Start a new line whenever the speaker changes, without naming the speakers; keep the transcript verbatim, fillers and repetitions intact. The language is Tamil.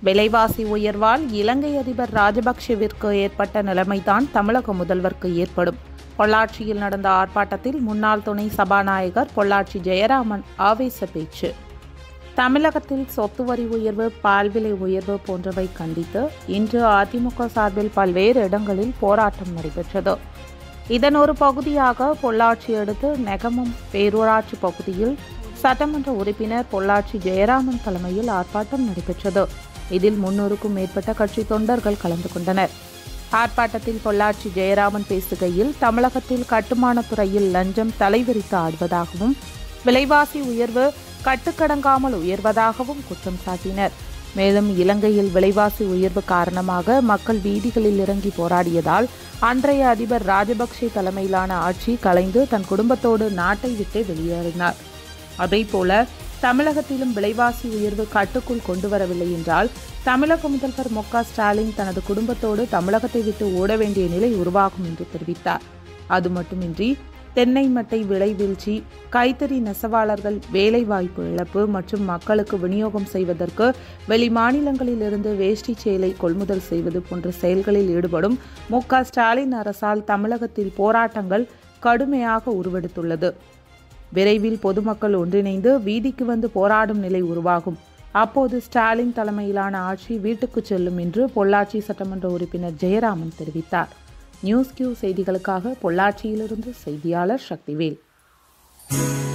விலைவாசி உயர்வால் இலங்கை அதிபர் ராஜபக்சேவிற்கு ஏற்பட்ட நிலைமைதான் தமிழக முதல்வருக்கு ஏற்படும். பொள்ளாச்சியில் நடந்த ஆர்ப்பாட்டத்தில் முன்னாள் துணை சபாநாயகர் பொள்ளாச்சி ஜெயராமன் ஆவேச பேச்சு. தமிழகத்தில் சொத்து வரி உயர்வு, பால்விலை உயர்வு போன்றவை கண்டித்து இன்று அதிமுக சார்பில் பல்வேறு இடங்களில் போராட்டம் நடைபெற்றது. இதன் ஒரு பகுதியாக பொள்ளாச்சி அடுத்து நெகமம் பேரூராட்சி பகுதியில் சட்டமன்ற உறுப்பினர் பொள்ளாச்சி ஜெயராமன் தலைமையில் ஆர்ப்பாட்டம் நடைபெற்றது. இதில் முன்னூறுக்கும் மேற்பட்ட கட்சி தொண்டர்கள் கலந்து கொண்டனர். ஆர்ப்பாட்டத்தில் பொள்ளாச்சி ஜெயராமன் பேசுகையில், தமிழகத்தில் கட்டுமானத் துறையில் லஞ்சம் தலைவிரித்து ஆடுவதாகவும் விலைவாசி உயர்வு கட்டுக்கடங்காமல் உயர்வதாகவும் குற்றம் சாட்டினர். மேலும் இலங்கையில் விலைவாசி உயர்வு காரணமாக மக்கள் வீதிகளில் இறங்கி போராடியதால் அன்றைய அதிபர் ராஜபக்சே தலைமையிலான ஆட்சி கலைந்து தன் குடும்பத்தோடு நாட்டை விட்டு வெளியேறினார். அதேபோல தமிழகத்திலும் விலைவாசி உயர்வு கட்டுக்குள் கொண்டு வரவில்லை என்றால் தமிழக முதல்வர் மு க ஸ்டாலின் தனது குடும்பத்தோடு தமிழகத்தை விட்டு ஓட வேண்டிய நிலை உருவாகும் என்று தெரிவித்தார். அது மட்டுமின்றி தென்னை மட்டை விலை வீழ்ச்சி, கைத்தறி நெசவாளர்கள் வேலைவாய்ப்பு இழப்பு மற்றும் மக்களுக்கு விநியோகம் செய்வதற்கு வெளி மாநிலங்களிலிருந்து வேஷ்டி சேலை கொள்முதல் செய்வது போன்ற செயல்களில் ஈடுபடும் மு க ஸ்டாலின் அரசால் தமிழகத்தில் போராட்டங்கள் கடுமையாக உருவெடுத்துள்ளது. விரைவில் பொதுமக்கள் ஒன்றிணைந்து வீதிக்கு வந்து போராடும் நிலை உருவாகும். அப்போது ஸ்டாலின் தலைமையிலான ஆட்சி வீட்டுக்கு செல்லும் என்று பொள்ளாச்சி சட்டமன்ற உறுப்பினர் ஜெயராமன் தெரிவித்தார். நியூஸ் கியூ செய்திகளுக்காக பொள்ளாச்சியிலிருந்து செய்தியாளர் சக்திவேல்.